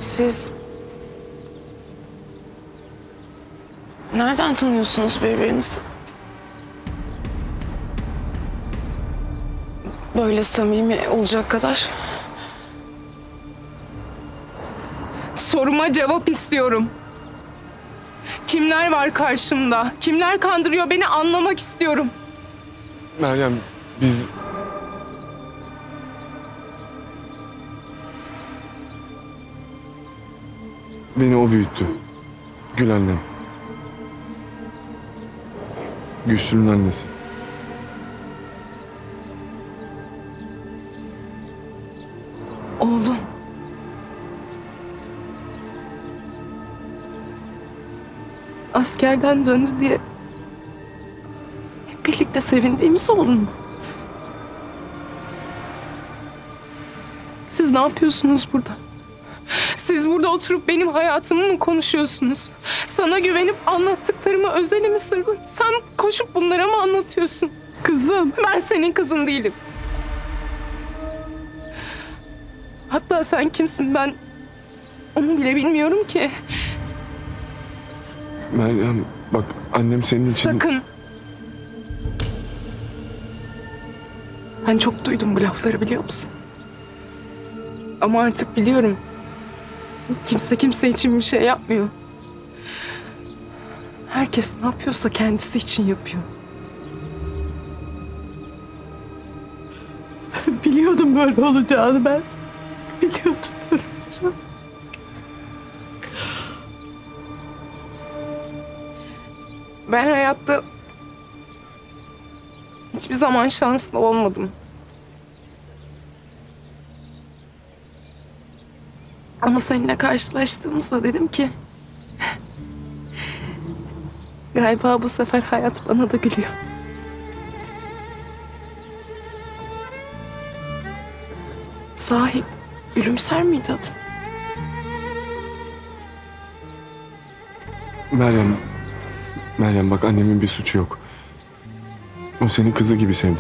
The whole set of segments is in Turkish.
Siz nereden tanıyorsunuz birbirinizi? Böyle samimi olacak kadar. Soruma cevap istiyorum. Kimler var karşımda? Kimler kandırıyor beni anlamak istiyorum. Meryem, biz... Beni o büyüttü. Gül annem. Güçlü'nün annesi. Oğlum. Askerden döndü diye hep birlikte sevindiğimiz oğlum mu? Siz ne yapıyorsunuz burada? Siz burada oturup benim hayatımı mı konuşuyorsunuz? Sana güvenip anlattıklarımı, özelimi, sırrımı sen koşup bunlara mı anlatıyorsun? Kızım. Ben senin kızın değilim. Hatta sen kimsin ben onu bile bilmiyorum ki. Meryem, bak annem senin için... Sakın. Ben çok duydum bu lafları biliyor musun? Ama artık biliyorum. Kimse kimse için bir şey yapmıyor. Herkes ne yapıyorsa kendisi için yapıyor. Biliyordum böyle olacağını ben. Biliyordum böyle olacağını. Ben hayatta hiçbir zaman şanslı olmadım. Ama seninle karşılaştığımızda dedim ki... galiba bu sefer hayat bana da gülüyor. Sahi gülümser miydi adın? Meryem bak annemin bir suçu yok. O senin kızı gibi sevdi.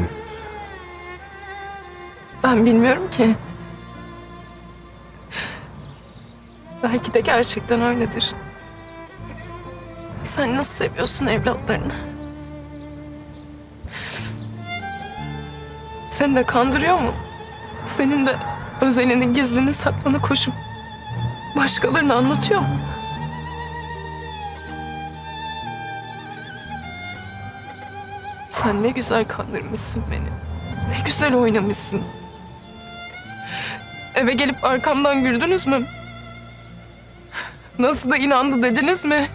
Ben bilmiyorum ki. Belki de gerçekten öyledir. Sen nasıl seviyorsun evlatlarını? Seni de kandırıyor mu? Senin de özelini, gizlini, saklını koşup başkalarına anlatıyor mu? Sen ne güzel kandırmışsın beni. Ne güzel oynamışsın. Eve gelip arkamdan güldünüz mü? Nasıl da inandı dediniz mi?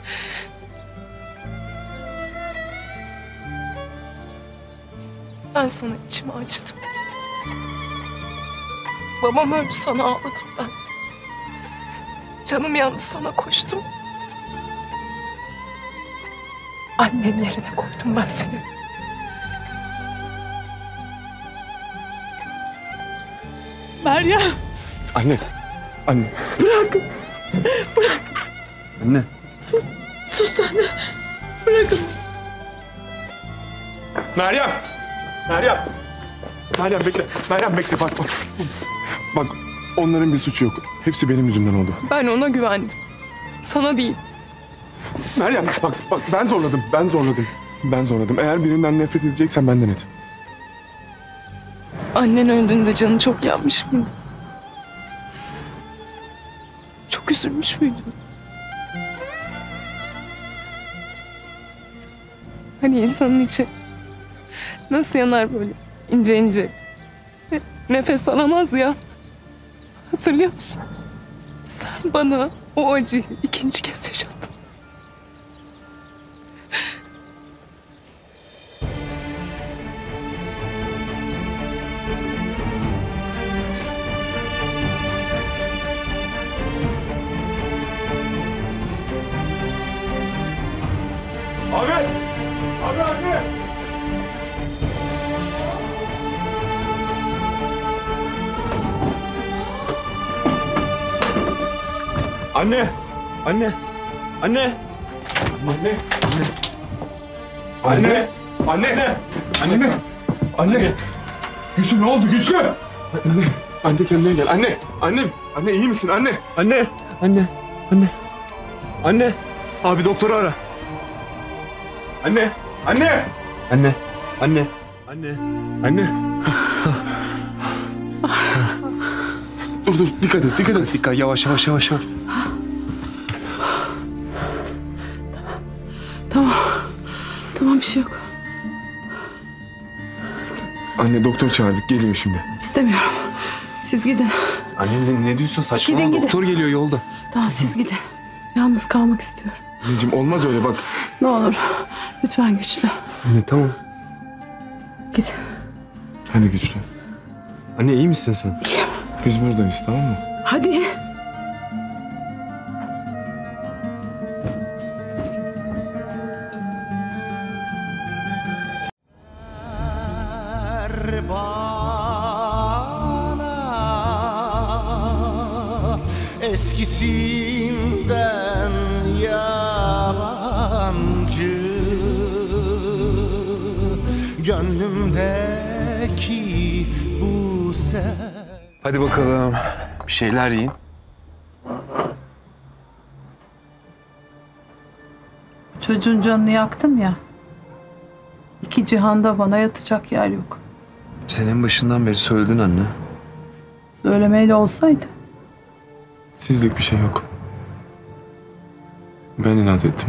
Ben sana içimi açtım. Babam öldü sana ağladım ben. Canım yandı sana koştum. Annem yerine koydum ben seni. Meryem. Anne. Bırak. Anne. Sus sen de. Bırakın. Meryem bekle. Meryem bekle bak. Bak onların bir suçu yok. Hepsi benim yüzümden oldu. Ben ona güvendim. Sana değil. Meryem bak ben zorladım. Eğer birinden nefret edeceksen benden et. Annen öldüğünde canı çok yanmış mıydı? Çok üzülmüş müydün? Hani insanın içi nasıl yanar böyle ince ince? Nefes alamaz ya. Hatırlıyor musun? Sen bana o acıyı ikinci kez yaşattın. Abi anne. Anne. Anne. Anne. Anne. Anne. Anne. Anne. Anne. Güçlü ne oldu Güçlü? Anne. Anne kendine gel. Anne. Annem. Anne iyi misin anne? Anne. Anne. Abi doktoru ara. Anne. Anne. Anne. Dur dikkat et. Dikkat yavaş. Tamam bir şey yok. Anne doktor çağırdık geliyor şimdi. İstemiyorum. Siz gidin. Anne ne diyorsun saçmalama, Gidin. doktor geliyor yolda. Tamam siz gidin. Yalnız kalmak istiyorum. Anneciğim olmaz öyle bak. Ne olur. Lütfen Güçlü. Anne tamam. Git. Hadi Güçlü. Anne iyi misin sen? Biz buradayız tamam mı? Hadi. Bana eskisinden yabancı gönlümdeki bu Hadi bakalım. Bir şeyler yiyin. Çocuğun canını yaktım ya. İki cihanda bana yatacak yer yok. Sen en başından beri söyledin anne. Söylemeyle olsaydı. Sizlik bir şey yok. Ben inat ettim.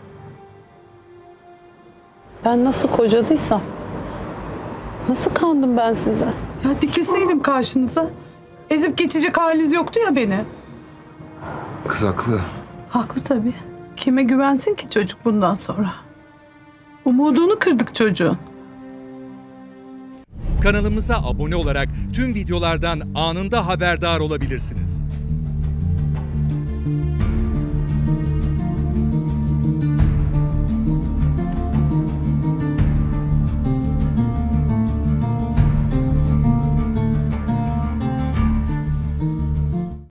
Ben nasıl kocadıysam. Nasıl kandım ben size? Ya dikilseydim karşınıza. Ezip geçecek haliniz yoktu ya beni. Kız haklı. Haklı tabii. Kime güvensin ki çocuk bundan sonra? Umudunu kırdık çocuğun. Kanalımıza abone olarak tüm videolardan anında haberdar olabilirsiniz.